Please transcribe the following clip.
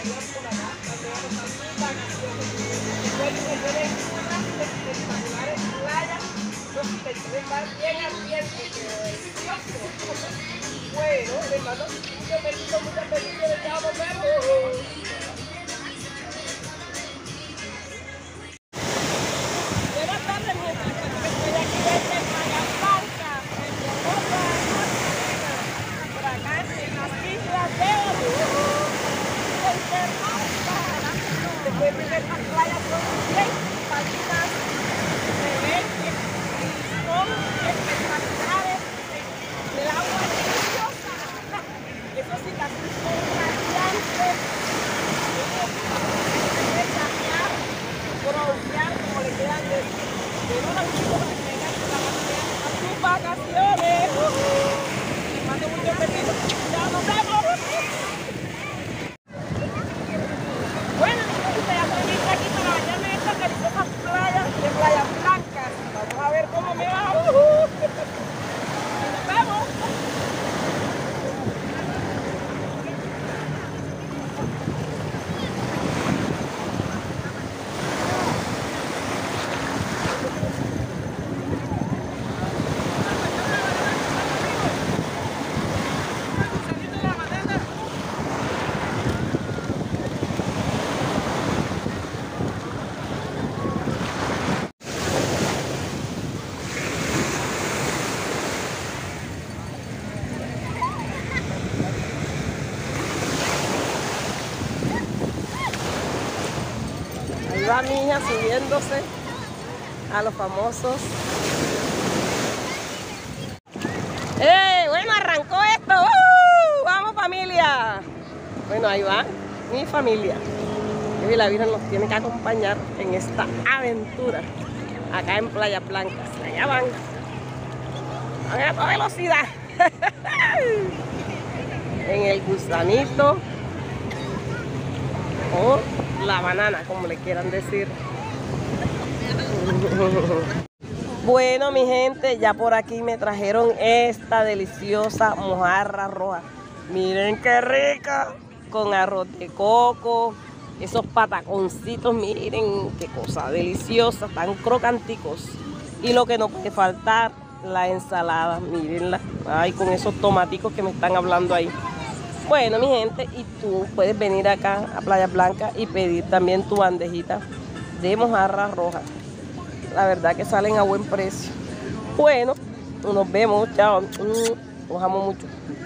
Bueno, hermano, muchas bendiciones, chao, nos vemos. Buenas tardes, mi hermano. Estoy aquí desde Playa Blanca, en Europa, por acá en las islas de después de ver las playas son bien cristalinas, se ven y son espectaculares, el agua es deliciosa, eso sí, casi son radiantes, broncear, como le quieran decir, pero los chicos que tengan a sus vacaciones, les mando muchos besitos, ya nos vemos. Bueno, entonces ya estoy lista aquí para bañarme en estas deliciosas playas de Playa Blancas. Vamos a ver cómo me va. Nos vemos. Ahí va mi hija subiéndose a los famosos. Bueno, arrancó esto. ¡Vamos, familia! Bueno, ahí va mi familia. Y la Virgen nos tiene que acompañar en esta aventura acá en Playa Blanca. Allá van a toda velocidad. En el gusanito o la banana, como le quieran decir. Bueno, mi gente, ya por aquí me trajeron esta deliciosa mojarra roja. Miren qué rica, con arroz de coco, esos pataconcitos, miren qué cosa deliciosa, tan crocanticos. Y lo que no puede faltar, la ensalada, mírenla. Ay, con esos tomaticos que me están hablando ahí. Bueno, mi gente, y tú puedes venir acá a Playa Blanca y pedir también tu bandejita de mojarra roja. La verdad que salen a buen precio. Bueno, nos vemos, chao. Los amo mucho.